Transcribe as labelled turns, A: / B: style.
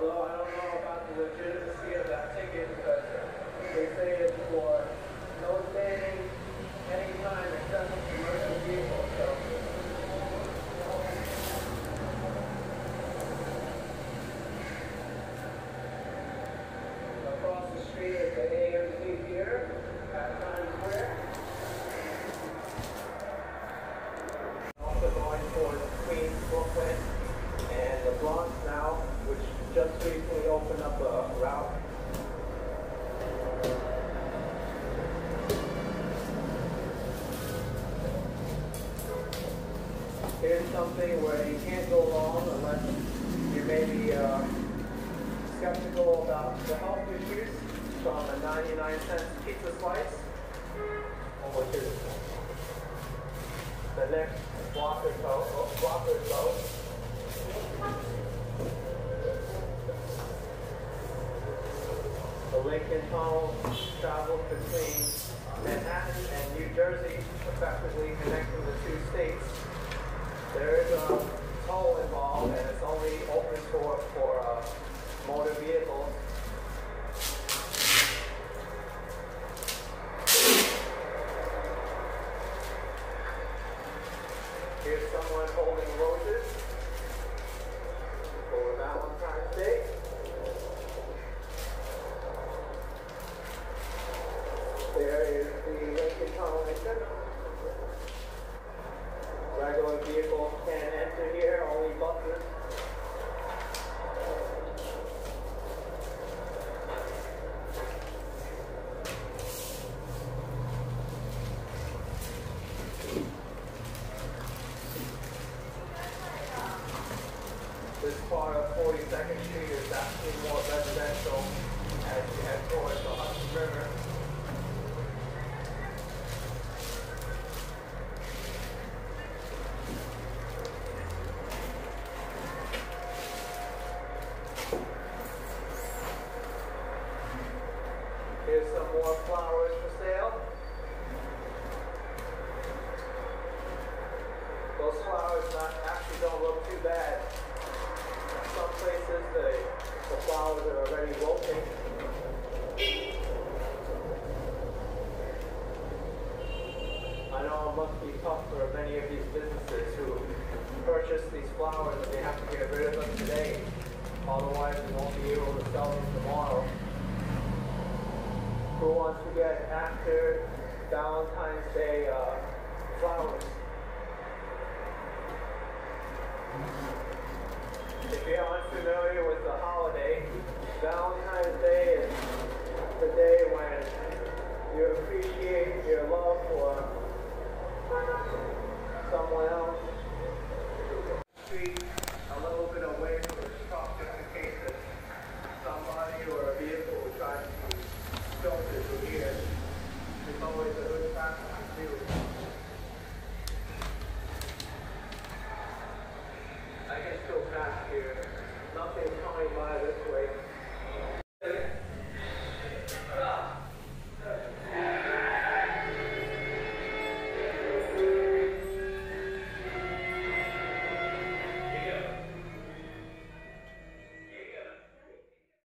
A: although I don't know about the legitimacy of that ticket because they say it's for no standing anytime except for commercial vehicles. So. Across the street is the AMC Theater at Times Square. Also going towards Queens, Brooklyn, and the Bronx now, which just recently opened up a route. Here's something where you can't go wrong unless you may be skeptical about the health issues from a 99-cent pizza slice, which is the next block or so. The Lincoln Tunnel travels between Manhattan and New Jersey, effectively connecting the two states. There is a toll involved, and it's only open for motor vehicles. Here's someone holding roses for Valentine's Day. There is the Lincoln Tunnel entrance. Regular vehicles can't enter here, only buses. This part of 42nd Street is actually more residential as you head towards the Hudson River. Here's some more flowers for sale. Those flowers actually don't look too bad. In some places the flowers are already wilting. I know it must be tough for many of these businesses who purchase these flowers and they have to get rid of them today. Otherwise they won't be able to sell them tomorrow. Who wants to get after Valentine's Day flowers? If you're unfamiliar with the holiday, Valentine's Day is the day when you appreciate your love for someone else.